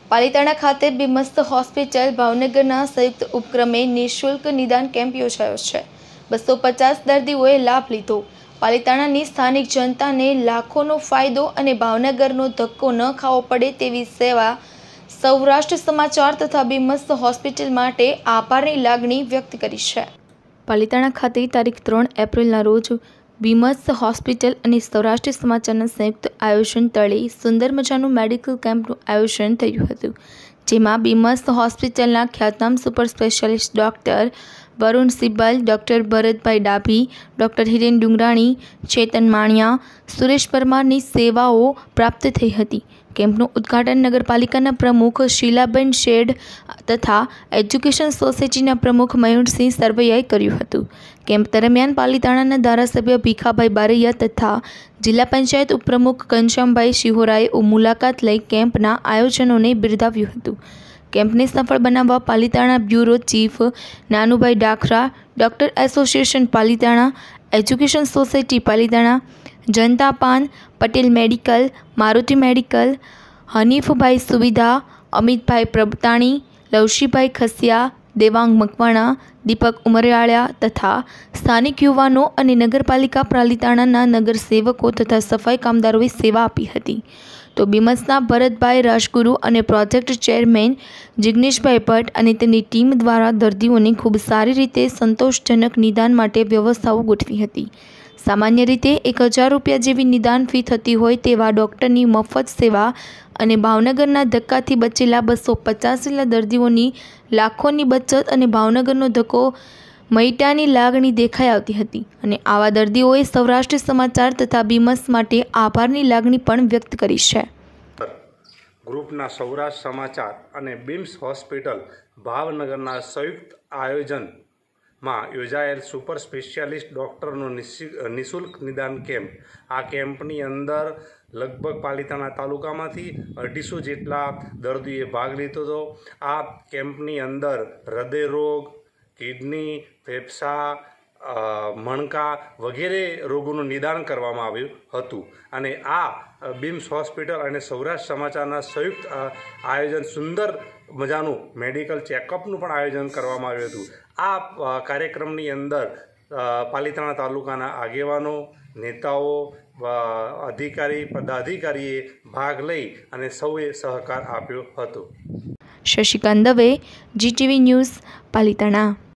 પાલિતાણા ખાતે બીમસ્ત હોસ્પિટલ ભાવનગરના સંયુક્ત ઉપક્રમે નિઃશુલ્ક નિદાન કેમ્પ યોજાયો છે। 250 દર્દીઓએ લાભ લીધો। પાલિતાણાની સ્થાનિક જનતાને લાખોનો ફાયદો અને ભાવનગરનો ધક્કો ન ખાવો પડે તેવી સેવા સૌરાષ્ટ્ર સમાચાર તથા બીમસ્ત હોસ્પિટલ માટે આભારની લાગણી વ્યક્ત કરી છે। પાલિતાણા ખાતે તારીખ 3 એપ્રિલના રોજ બીમસ્ત હોસ્પિટલ અને સૌરાષ્ટ્ર સમાચારના સંયુક્ત આયોજન તળે સુંદર મજાનું મેડિકલ કેમ્પનું આયોજન થયું હતું, જેમાં બીમસ્ત હોસ્પિટલના ખ્યાતનામ super specialist doctor Varun Sibal, doctor Bharatbhai Dabhi, doctor Hiren Dungrani, Chetan Maniya, Suresh પરમારની સેવાઓ પ્રાપ્ત થઈ હતી। કેમ્પનું ઉદ્ઘાટન નગરપાલિકાના પ્રમુખ શીલાબેન શેઠ તથા એજ્યુકેશન સોસાયટીના પ્રમુખ મયુરસિંહ સરવૈયાએ કર્યું હતું। કેમ્પ દરમિયાન પાલિતાણાના ધારાસભ્ય ભીખાભાઈ બારૈયા તથા જિલ્લા પંચાયત ઉપપ્રમુખ ઘનશ્યામભાઈ શિહોરાએ મુલાકાત લઈ કેમ્પના આયોજનોને બિરદાવ્યું હતું। કેમ્પને સફળ બનાવવા Palitana bureau chief Nanubhai Dakhra, doctor association Palitana, education society Palitana, Janata Paan, Patel medical, Maruti medical, Hanifbhai Suvidha, Amitbhai પ્રબતાણી, લવશીભાઈ Khasiya, Devang Makwana, દીપક ઉમરિયાળા તથા સ્થાનિક યુવાનો અને નગરપાલિકા પાલિતાણાના નગરસેવકો તથા સફાઈ કામદારોએ સેવા આપી હતી। તો બીમસના ભરતભાઈ રાજગુરુ અને પ્રોજેક્ટ ચેરમેન જિગ્નેશભાઈ ભટ્ટ અને તેની ટીમ દ્વારા દર્દીઓને ખૂબ સારી રીતે સંતોષજનક નિદાન માટે વ્યવસ્થાઓ ગોઠવી હતી। સામાન્ય રીતે 1000 રૂપિયા જેવી નિદાન ફી થતી હોય તેવા ડૉક્ટરની મફત સેવા અને ભાવનગરના ધક્કાથી બચેલા 250 જેટલા દર્દીઓની લાખોની બચત અને ભાવનગરનો ધક્કો મટ્યાની લાગણી દેખાઈ આવતી હતી અને આવા દર્દીઓએ સૌરાષ્ટ્ર સમાચાર તથા બીમસ માટે આભારની લાગણી પણ વ્યક્ત કરી છે। ગ્રુપના સૌરાષ્ટ્ર સમાચાર અને બીમ્સ હોસ્પિટલ ભાવનગરના સંયુક્ત આયોજનમાં યોજાયેલ સુપર સ્પેશિયાલિસ્ટ ડૉક્ટરનો નિઃશુલ્ક નિદાન કેમ્પ। આ કેમ્પની અંદર લગભગ પાલિતાણા તાલુકામાંથી 250 જેટલા દર્દીઓએ ભાગ લીધો હતો। આ કેમ્પની અંદર હૃદયરોગ, કિડની, ફેફસા, મણકા વગેરે રોગોનું નિદાન કરવામાં આવ્યું હતું અને આ બીમ્સ હોસ્પિટલ અને સૌરાષ્ટ્ર સમાચારના સંયુક્ત આયોજન સુંદર મજાનું મેડિકલ ચેકઅપનું પણ આયોજન કરવામાં આવ્યું હતું। આ કાર્યક્રમની અંદર પાલિતાણા તાલુકાના આગેવાનો, નેતાઓ, અધિકારી, પદાધિકારીએ ભાગ લઈ અને સૌએ સહકાર આપ્યો હતો। Shashikant Dave, GTV news, Palitana.